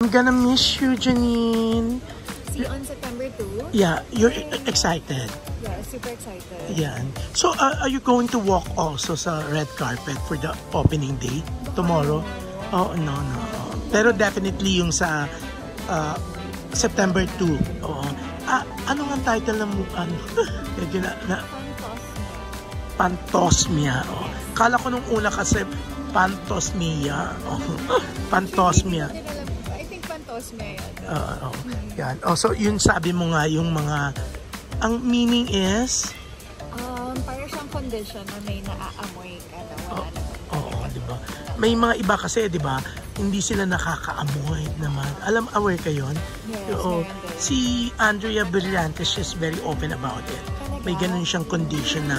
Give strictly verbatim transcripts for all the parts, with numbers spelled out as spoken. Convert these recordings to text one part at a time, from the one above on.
I'm gonna miss you, Janine. See you on September second. Yeah, you're excited. Yeah, super excited. Yan. So, uh, are you going to walk also sa red carpet for the opening day tomorrow? Oh, no, no. Pero definitely yung sa uh, September second. Oo. Ah, ano nga title ng ano? Medyo na, na Pantosmia. Oh. Kala ko nung una kasi Pantosmia. Oh. Pantosmia. I think Pantosmia yan. Uh, oh. Yan. Oh, so yun sabi mo nga yung mga ang meaning is um para siyang condition na may naaamoy ka na wala oh, naman. Oo, oh, di ba? May mga iba kasi, di ba? Hindi sila nakakaamoy naman. Alam, aware kayo? Yes, Oo. Si Andrea Brillantes, she's very open about it. May ganun siyang condition na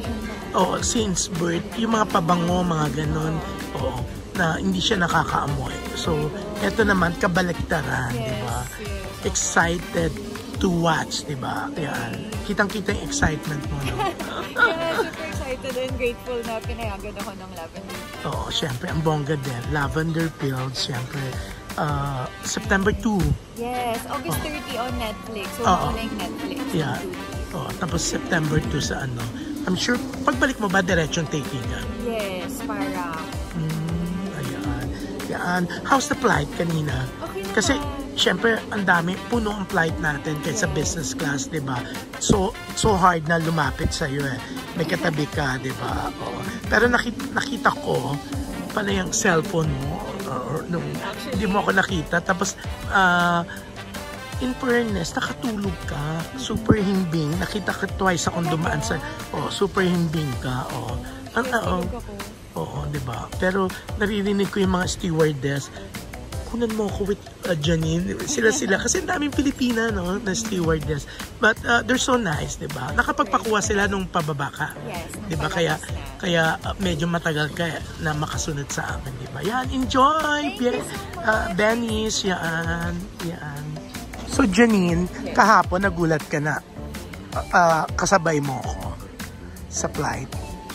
oh, since birth, yung mga pabango, mga ganun, oh, na hindi siya nakakaamoy. So, eto naman, kabaliktaran, yes, di ba? Yes. Excited to watch, di ba? Yan. Kitang-kita yung excitement mo, no? Yeah, super excited and grateful na pinayagan ako ng lavender. Oo, syempre, ang bongga din. Lavender Fields, syempre. Uh, September second. Yes, August oh. thirtieth on Netflix. So, oh, na yung Netflix. Yeah. Oh, tapos September second sa ano. I'm sure, pagbalik mo ba, diretsong taking ka? Yes, para. Mm, ayan. Yan. How's the flight kanina? Okay naman. Kasi, syempre, ang dami, puno ang flight natin kaysa yes. business class, di ba? So, so hard na lumapit sa'yo eh. May katabi ka, di ba? Oh. Pero nakita, nakita ko, pala yung cellphone mo, or, nung, hindi mo ako nakita. Tapos, uh, in fairness, nakatulog ka. Super himbing. Nakita ka twice akong dumaan sa, oh, super himbing ka. Oh. Ang, oh, oo, di ba? Pero, naririnig ko yung mga stewardess, kunan mo ako with uh, Janine. Sila sila. Kasi daming Pilipina, no? Na stewardess. But uh, they're so nice, di ba? Nakapagpakuha sila nung pababa ka. Yes. Di ba? Kaya, kaya uh, medyo matagal ka na makasunod sa amin, di ba? Yan, enjoy! Bien, uh, Benny's, yan. Yan. So, Janine, kahapon nagulat ka na. Uh, uh, kasabay mo ako sa flight.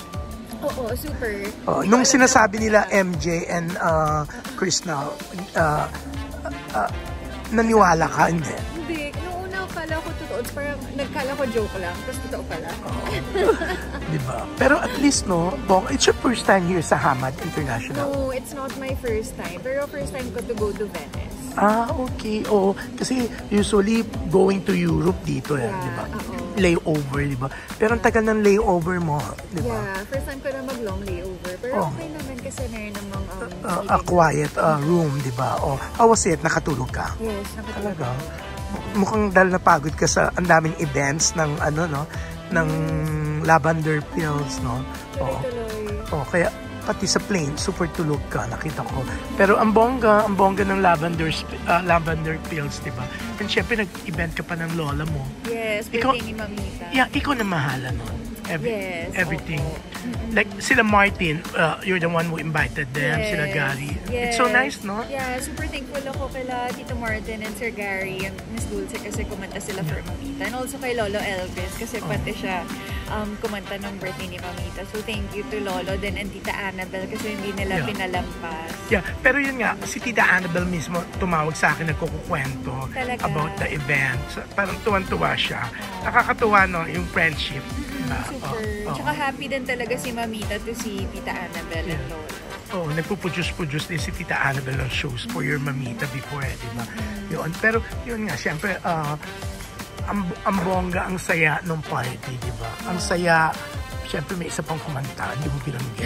Oo, super. Oh, nung sinasabi nila M J and uh, Krishna, uh, uh, naniwala ka, hindi? Hindi. Nung una, kala ko totoo. Parang nagkala ko joke lang. Tapos totoo pala. Oh. Diba? Pero at least, no, Bong, it's your first time here sa Hamad International. No, it's not my first time. Pero first time ko to go to Venice. Ah, okay. Oo. Kasi usually going to Europe dito, eh, yeah, diba? Uh-oh. Layover, diba? Pero ang tagal ng layover mo, diba? Yeah, first time ko na mag-long layover. Pero oh. okay naman kasi meron namang um, uh, a quiet uh, room, diba? Oh, how was it? Nakatulog ka? Yes, nakatulog. Talaga? Mukhang dahil napagod ka sa ang daming events ng ano, no? Ng Lavender Fields, no? Oo. Oh, kaya pati sa plane, super tulog ka, nakita ko. Pero ang bongga, ang bongga ng Lavender, uh, Lavender Fields, diba? And syempre, nag-event ka pa ng lola mo. Yes, birthday ni Mamita. Yeah, ikaw na mahala nun. Every, yes, everything. okay. Like, sila Martin, uh, you're the one who invited them, yes, sila Gary. Yes. It's so nice, no? Yeah, super thankful ako kila Tito Martin and Sir Gary and Miss Dulce kasi kumanta sila yeah. for Mamita. And also kay Lolo Elvis kasi oh. pati siya um, kumanta ng birthday ni Mamita. So thank you to Lolo din and Tita Annabel kasi hindi nila yeah. pinalampas. Yeah, pero yun nga, si Tita Annabel mismo tumawag sa akin, nagkukukwento Talaga? about the event. So, parang tuwan-tuwa siya. Nakakatuwa, no, yung friendship. Uh, Super. Oh, oh. Tsaka happy din talaga si Mamita to si Tita Annabel yeah. and Lolo. Oh, nagpuproduce-produce din si Tita Annabel ng shows for your Mamita before, eh, diba? Mm-hmm. Yun. Pero yun nga, siyempre, uh, ang, ang bongga, ang saya ng party, diba? Ang saya, siyempre may isa pang kumanta, hindi mo binanggit.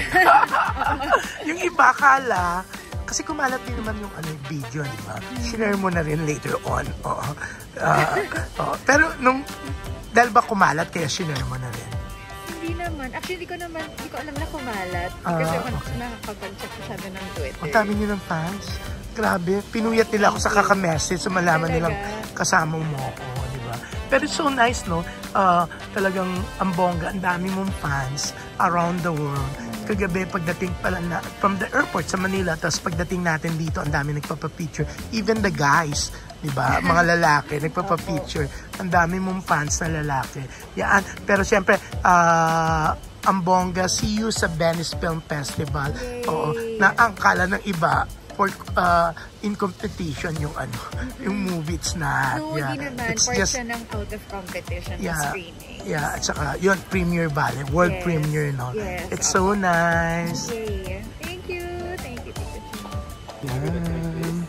Yung iba, kala, kasi kumalat din naman yung ano, video, diba? Share mo na rin later on. Oo. Uh, oh. Pero nung, dahil ba kumalat, kaya share mo na rin? Hindi naman. Actually, di ko naman, di ko alam na kumalat. Ah, kasi ako okay. nakakapag-check masyado ng Twitter. Ang dami nyo ng fans. Grabe. Pinuyat nila ako sa kaka-message. So malaman nilang kasama mo ako. Diba? Pero it's so nice, no? Uh, talagang ang bongga. Ang dami mong fans around the world. Kagabi, pagdating pala na, from the airport sa Manila, tapos pagdating natin dito, ang dami nagpapapicture. Even the guys, diba? Mga lalaki, nagpapapicture. Ang dami mong fans na lalaki. Yan. Pero siyempre, uh, ang bongga, see you sa Venice Film Festival. Yay. Oo. Na ang kala ng iba, for uh, in competition yung ano, yung movie. It's not. No, yeah. hindi naman. It's Part just, siya ng out of competition yeah, screening. yeah, at saka yun, premiere bale, world Yes. premiere, no? Yes. It's so nice. Yay. Thank you. Thank you, Tito Chi. Yan.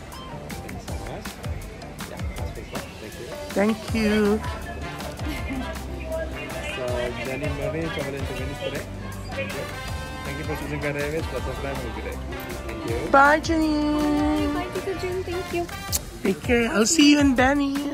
Thank you. So, Jenny Murray, travel into Venice today. Thank you. Thank you for choosing Qatar Airways. Lots of time will be there. Thank you. Bye, Janine. Bye, Tito Jin. Thank you. Take care. I'll see you in Venice.